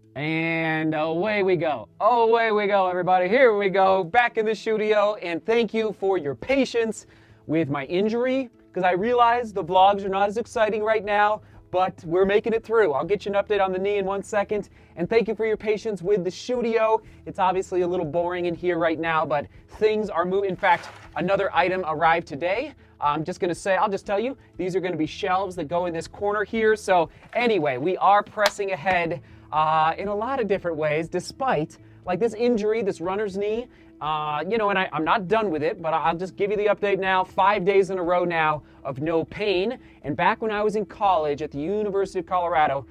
And away we go. Away we go, everybody. Here we go, back in the studio. And thank you for your patience with my injury, because I realize the vlogs are not as exciting right now, but we're making it through. I'll get you an update on the knee in 1 second. And thank you for your patience with the studio. It's obviously a little boring in here right now, but things are moving. In fact, another item arrived today. I'm just gonna say, I'll just tell you, these are gonna be shelves that go in this corner here. So anyway, we are pressing ahead in a lot of different ways, despite like this injury, this runner's knee. And I'm not done with it, but I'll just give you the update now. 5 days in a row now of no pain. And back when I was in college at the University of Colorado,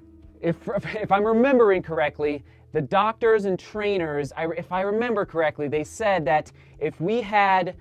if I'm remembering correctly, the doctors and trainers, if I remember correctly, they said that if we had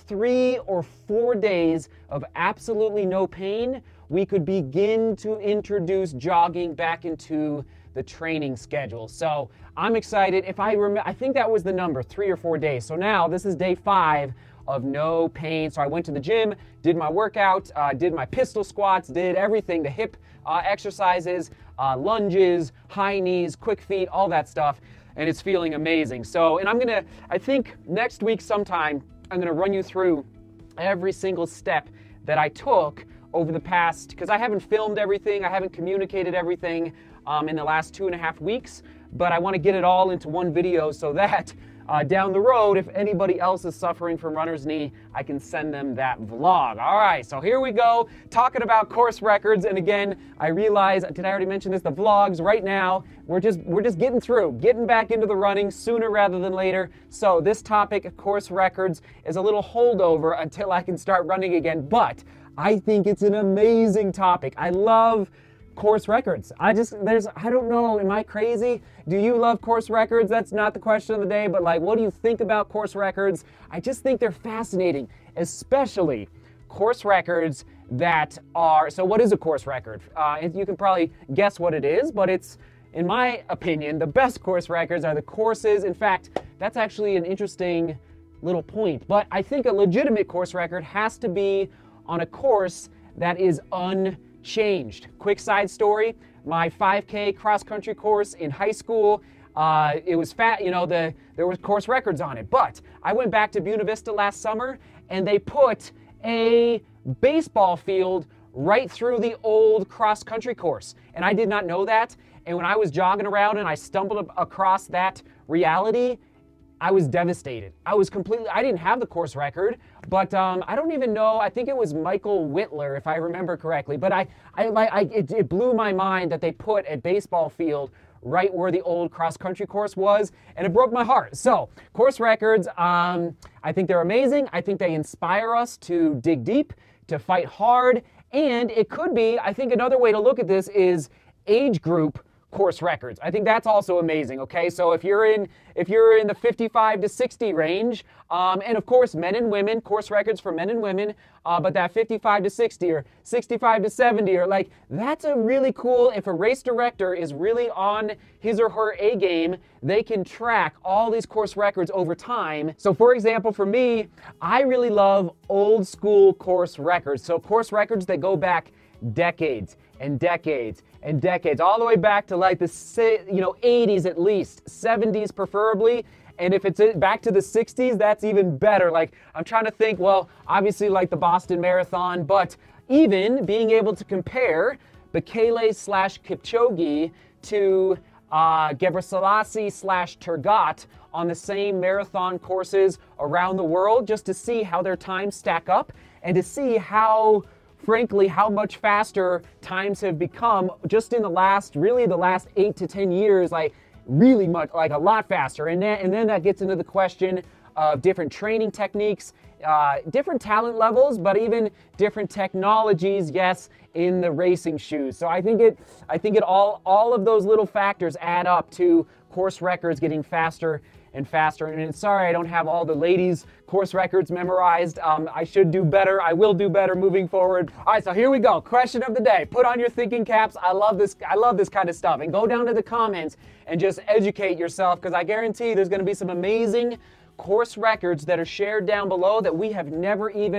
3 or 4 days of absolutely no pain, we could begin to introduce jogging back into the training schedule. So I'm excited. I think that was the number, 3 or 4 days. So now this is day 5 of no pain. So I went to the gym, did my workout, did my pistol squats, did everything, the hip exercises, lunges, high knees, quick feet, all that stuff. And it's feeling amazing. So, and I think next week sometime, I'm gonna run you through every single step that I took over the past, because I haven't filmed everything, I haven't communicated everything in the last 2.5 weeks, but I want to get it all into one video so that down the road, if anybody else is suffering from runner's knee, I can send them that vlog. All right, so here we go, talking about course records. And again, I realize, did I already mention this? The vlogs right now, we're just getting through, getting back into the running sooner rather than later. So this topic, course records, is a little holdover until I can start running again, but I think it's an amazing topic. I love course records. I don't know, am I crazy? Do you love course records? That's not the question of the day, but like, what do you think about course records? I just think they're fascinating, especially course records that are, so what is a course record? You can probably guess what it is, but it's, in my opinion, the best course records are the courses. In fact, that's actually an interesting little point, but I think a legitimate course record has to be on a course that is unchanged. Quick side story, my 5K cross-country course in high school, it was there was course records on it, but I went back to Buena Vista last summer and they put a baseball field right through the old cross-country course, and I did not know that. And when I was jogging around and I stumbled across that reality, I was devastated. I didn't have the course record, but I don't even know, I think it was Michael Whitler, if I remember correctly, but it blew my mind that they put a baseball field right where the old cross-country course was, and it broke my heart. So, course records, I think they're amazing. I think they inspire us to dig deep, to fight hard, and it could be, I think another way to look at this is age group course records. I think that's also amazing, okay? So if you're in the 55 to 60 range, and of course men and women, course records for men and women, but that 55 to 60 or 65 to 70 or like, that's a really cool, if a race director is really on his or her A game, they can track all these course records over time. So for example, for me, I really love old school course records. So course records that go back decades and decades and decades, all the way back to like the 80s at least, 70s preferably. And if it's back to the 60s, that's even better. Like, I'm trying to think, well, obviously like the Boston Marathon, but even being able to compare Bekele/Kipchoge to Gebrselassie/Tergat on the same marathon courses around the world, just to see how their times stack up and to see how, frankly, how much faster times have become just in the last 8 to 10 years, like really much, like a lot faster. And then that gets into the question of different training techniques, different talent levels, but even different technologies, yes, in the racing shoes. So I think all of those little factors add up to course records getting faster and faster. And sorry, I don't have all the ladies' course records memorized. I should do better. I will do better moving forward. All right, so here we go. Question of the day. Put on your thinking caps. I love this kind of stuff. And go down to the comments and just educate yourself, because I guarantee there's going to be some amazing course records that are shared down below that we have never even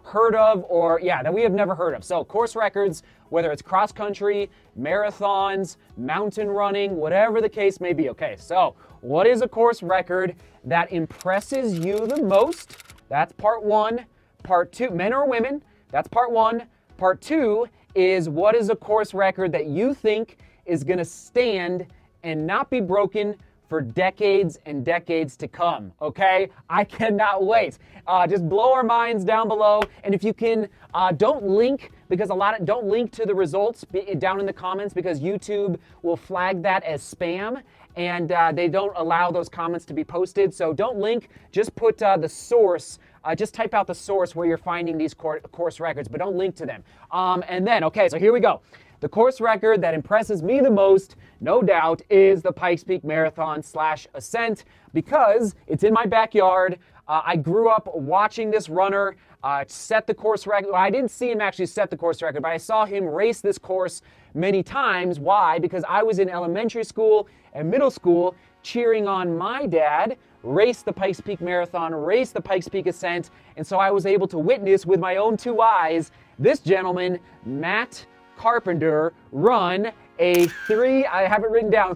heard of, or yeah, that we have never heard of. So course records, whether it's cross country, marathons, mountain running, whatever the case may be. Okay, so what is a course record that impresses you the most? That's part one. Part two, men or women, that's part one. Part two is what is a course record that you think is going to stand and not be broken for decades and decades to come, okay? I cannot wait. Just blow our minds down below. And if you can, don't link, because don't link to the results down in the comments, because YouTube will flag that as spam, and they don't allow those comments to be posted. So don't link, just put the source, just type out the source where you're finding these course records, but don't link to them. And then, okay, so here we go. The course record that impresses me the most, no doubt, is the Pikes Peak Marathon / Ascent, because it's in my backyard. I grew up watching this runner set the course record. Well, I didn't see him actually set the course record, but I saw him race this course many times. Why? Because I was in elementary school and middle school cheering on my dad race the Pikes Peak Marathon, race the Pikes Peak Ascent, and so I was able to witness with my own 2 eyes this gentleman, Matt Carpenter, run I have it written down,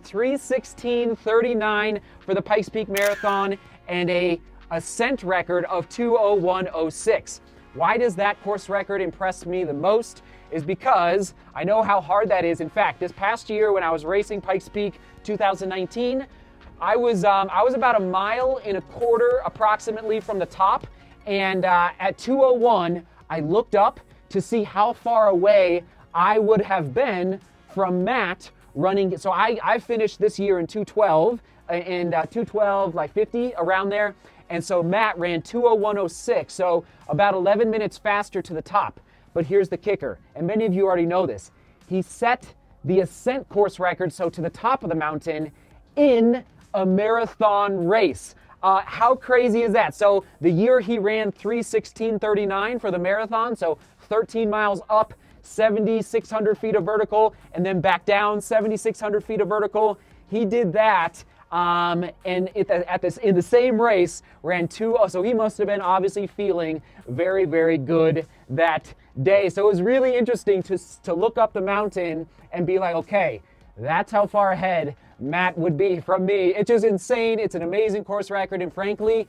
3:16:39 for the Pikes Peak Marathon and a ascent record of 2:01:06. Why does that course record impress me the most? Is because I know how hard that is. In fact, this past year when I was racing Pikes Peak 2019, I was about 1.25 miles approximately from the top, and at 2:01, I looked up to see how far away I would have been from Matt running. So I finished this year in 2:12, and 2:12 like 50 around there, and so Matt ran 2:01:06, so about 11 minutes faster to the top. But here's the kicker, and many of you already know this. He set the ascent course record, so to the top of the mountain, in a marathon race. How crazy is that? So the year he ran 3:16:39 for the marathon, so 13 miles up, 7,600 feet of vertical, and then back down 7,600 feet of vertical. He did that, and in the same race ran so he must have been obviously feeling very, very good that day. So it was really interesting to look up the mountain and be like, okay, that's how far ahead Matt would be from me. It's just insane. It's an amazing course record, and frankly,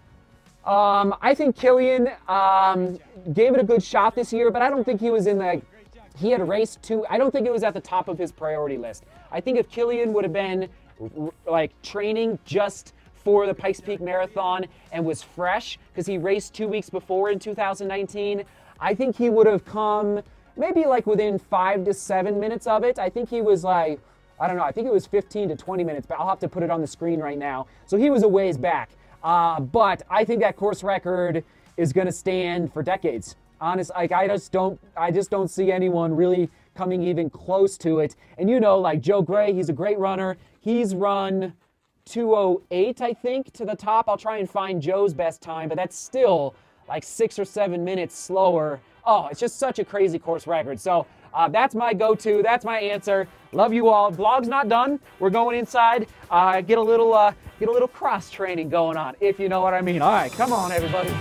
I think Killian gave it a good shot this year, but I don't think he was he had raced I don't think it was at the top of his priority list. I think if Killian would have been like training just for the Pikes Peak Marathon and was fresh, because he raced 2 weeks before in 2019, I think he would have come maybe like within 5 to 7 minutes of it. I think he was like, I don't know, I think it was 15 to 20 minutes, but I'll have to put it on the screen right now. So he was a ways back. But I think that course record is going to stand for decades. Honest, like I just don't see anyone really coming even close to it. And you know, like Joe Gray, he's a great runner. He's run 2:08, I think, to the top. I'll try and find Joe's best time, but that's still like 6 or 7 minutes slower. Oh, it's just such a crazy course record. So that's my go-to. That's my answer. Love you all. Vlog's not done. We're going inside. Get a little cross training going on, if you know what I mean. All right, come on, everybody.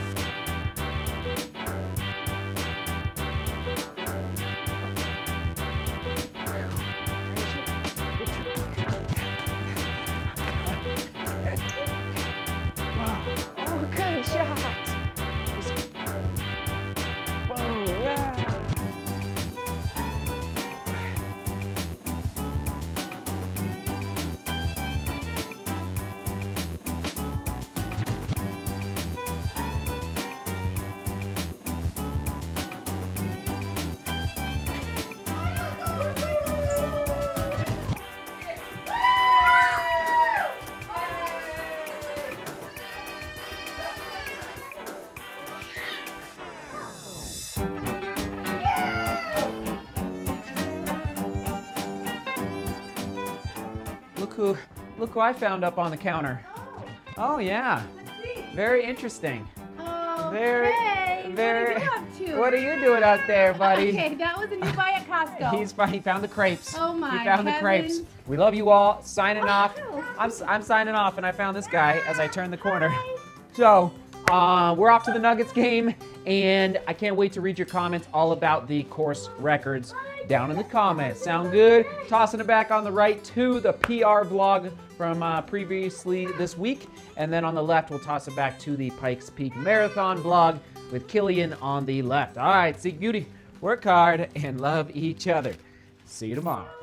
Oh, good shot. Boom, yeah. Look who I found up on the counter. Oh yeah, very interesting. Oh, Very, hey, very. What are you up to? What are you doing out there, buddy? Okay, that was a new buy at Costco. He found the crepes. Oh my He found the crepes. heavens. We love you all. Signing off. Wow. I'm signing off, and I found this guy as I turned the corner. So We're off to the Nuggets game, and I can't wait to read your comments all about the course records down in the comments. Sound good? Tossing it back on the right to the PR vlog from previously this week, and then on the left, we'll toss it back to the Pikes Peak Marathon vlog with Killian on the left. All right, Seek Beauty, work hard, and love each other. See you tomorrow.